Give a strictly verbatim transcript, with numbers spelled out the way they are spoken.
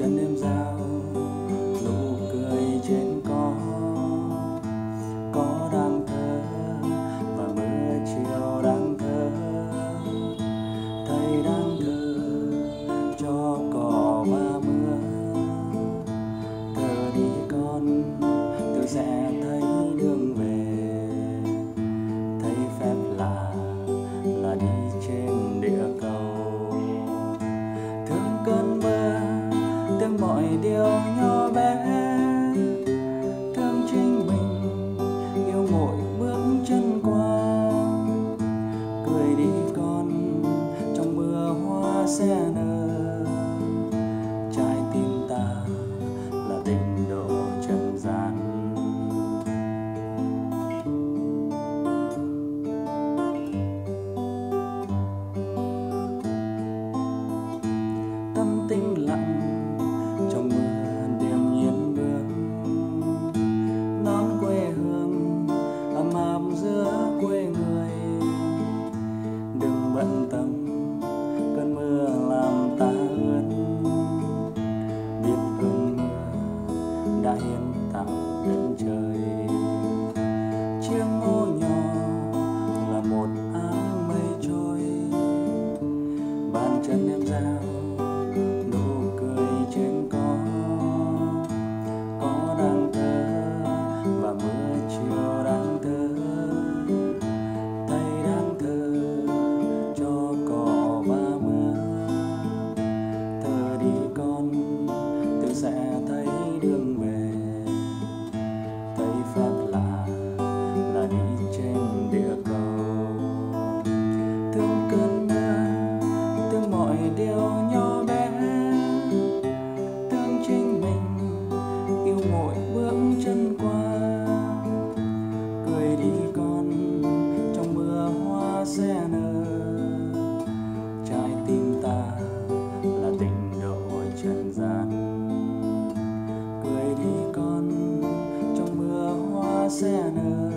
chân em giao nụ cười trên có có đang thơ và mưa chiều đang thơ, thầy đang thơ cho cỏ và mưa. Thơ đi con, tôi sẽ thấy đường về, thấy phép lạ là đi trên địa cầu. Thương cơn mưa, thương mọi điều nhỏ bé, thương chính mình, yêu mỗi bước chân qua. Cười đi con, trong mưa hoa sẽ nở, trái tim ta là tình độ trần gian. Tâm tĩnh lặng trong mưa điềm nhiên bước, nón quê hương ấm áp giữa quê người. Đừng bận tâm cơn mưa làm ta ướt, biết ơn mưa đã hiến tặng đất trời. Chiếc ô nhỏ là một áng mây trôi, bàn chân em giao nụ cười trên có có đang thơ và mưa chiều đang thơ, thầy đang thơ cho cỏ và mưa. Thơ đi con, tôi sẽ thấy đường về, thấy phép lạ là đi trên địa cầu. Thương cơn mưa, thương mọi điều nhỏ bé, thương chính mình, yêu mỗi bước chân qua. Cười đi con, trong mưa hoa sẽ nở, trái tim ta là tình độ trần gian. Cười đi con, trong mưa hoa sẽ nở,